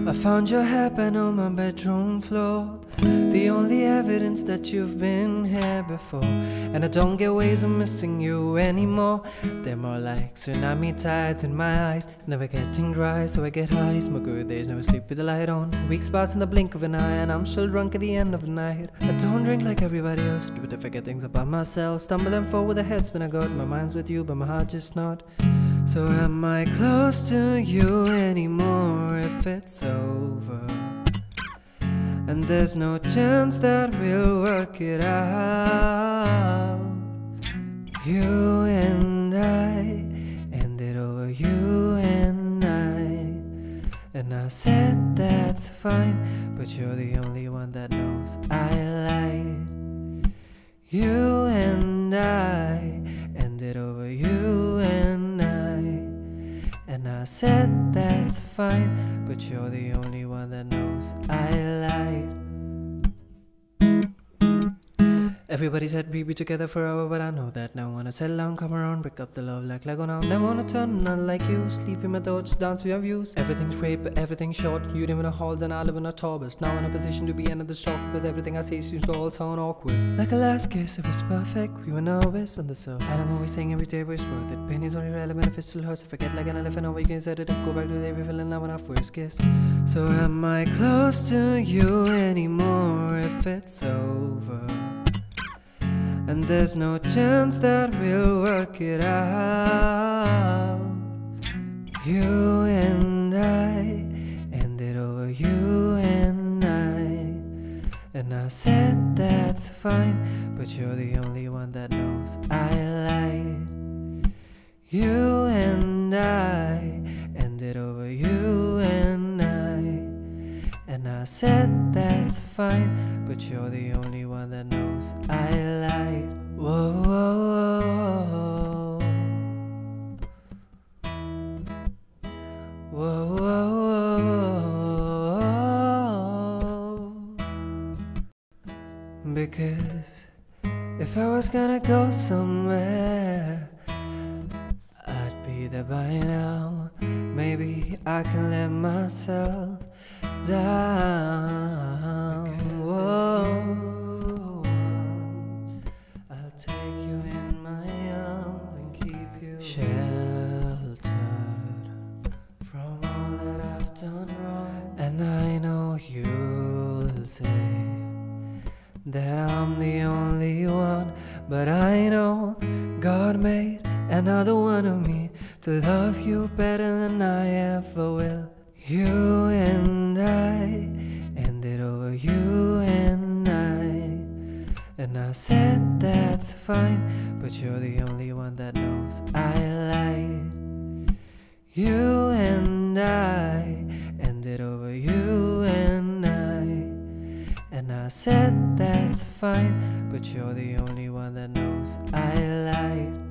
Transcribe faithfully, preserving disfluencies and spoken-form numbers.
I found your hairpin on my bedroom floor, the only evidence that you've been here before. And I don't get ways of missing you anymore. They're more like tsunami tides in my eyes, never getting dry, so I get high. Smoke good days, never sleep with the light on. Weak spots in the blink of an eye, and I'm still drunk at the end of the night. I don't drink like everybody else, but I forget things about myself. Stumble and fall with a headspin I got. My mind's with you, but my heart just not. So am I close to you anymore if it's over? And there's no chance that we'll work it out. You and I ended over you and I. And I said that's fine, but you're the only one that knows I lied. You and I ended over you and I. And I said that's fine, but you're the only one that knows I lied. Everybody said we'd be together forever, but I know that now. Wanna settle down, come around, break up the love like Lego now. Never wanna turn, not like you. Sleep in my thoughts, dance with your views. Everything's great, but everything's short. You live in the halls and I live in a tourbus. Now in a position to be end of the shock, because everything I say seems to all sound awkward. Like a last kiss, it was perfect. We were nervous on the surface, and I'm always saying every day was worth it. Pain is only relevant if it still hurts. I forget like an elephant, or you can set it up. Go back to the day we fell in love when our first kiss. So am I close to you anymore if it's over? And there's no chance that we'll work it out. You and I ended over you and I. And I said that's fine, but you're the only one that knows I lied. You and I ended over you and I. And I said that's fine, but you're the only one that knows I lied. Whoa, whoa, whoa. Whoa, whoa, whoa. Because if I was gonna go somewhere, I'd be there by now. Maybe I can let myself down. Whoa. I'll take you in my arms and keep you sheltered from all that I've done wrong. And I know you'll say that I'm the only one, but I know God made another one of me to love you better than I ever will. You and I ended over you and I. And I said that's fine, but you're the only one that knows I lied. You and I ended over you and I. And I said that's fine, but you're the only one that knows I lied.